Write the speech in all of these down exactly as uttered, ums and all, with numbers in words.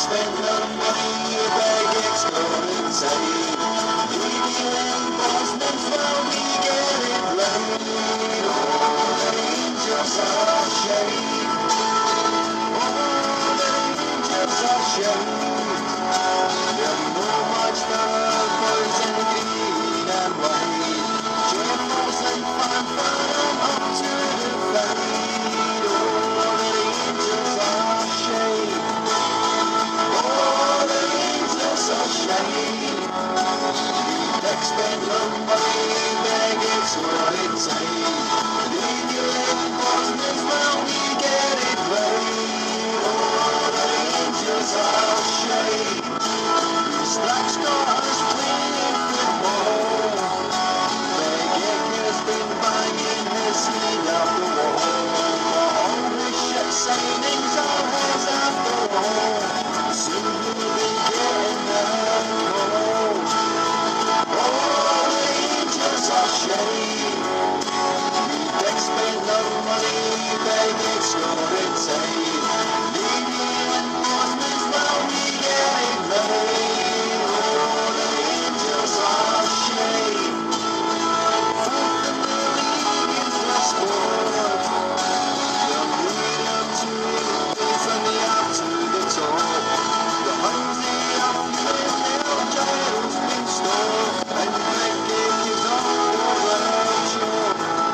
spend no money, you beg, explore and save. Leave you in Bosman's while we get it laid. All the angels are shade. All the angels are shade. They'll know much better boys and green and white. Journals and fanfare up to the fade. All the angels are shade. All the angels are shade. Expend no money, beg it's what it takes. Leave you in Bosman's while we get it laid. All the angels are shade. Black stars playing football. Beg has been banging his head out the wall. All the ship signings are his after all. Soon he'll be getting that call. All the angels are shade. We'd expend no money, beg it's what it takes. Leave you in Bosman's while we get it laid. All the angels are shade. Fourth in the league in for sport. They'll lead up to it, go from the up to the top. The hungry up in their jails been stored, and Beckett is off the workshop.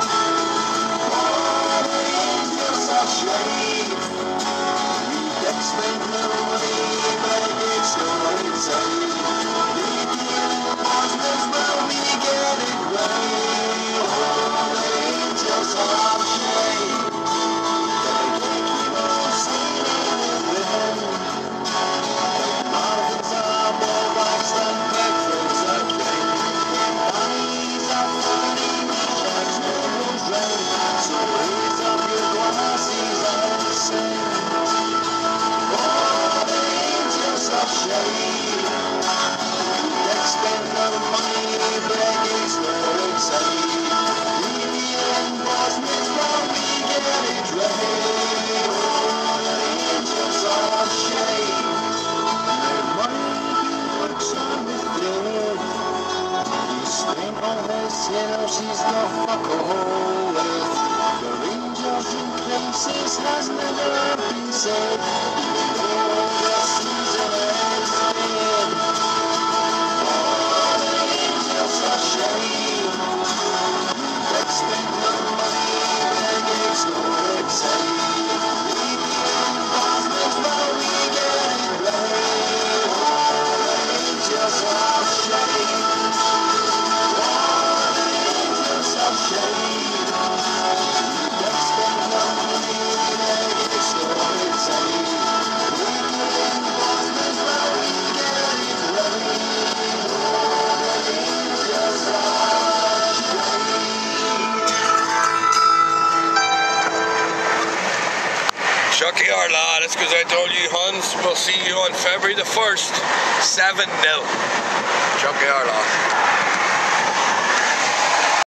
All the angels are shade. We'd expend no money, beg it's what it takes. Leave you in Bosman's while we get it laid. All the angels are shade. They keep on singing in the wind. Mountains are more waxed and Bedford's a king. Pennies are funny, Jack's nose round. So raise up your glasses and sing. All the angels are shade. We'd expend no money, beg it's what it takes. Leave you in Bosman's while we get it laid. All the angels are shade. Their money he works on the thread. He's spent on his hill, she's got fuck all with. The angels in places has never been said. All the season is dead. All the angels are shade. We'd expend no money, beg it's what it takes. Leave you in Bosman's while we get it laid. All the angels are shade. All the angels are shade. We'd expend no money, beg it's what it takes. Leave you in Bosman's while we get it laid. All the angels are shade. Chucky our lad, it's because I told you Huns, we'll see you on February the first, seven nil. Chucky our lad.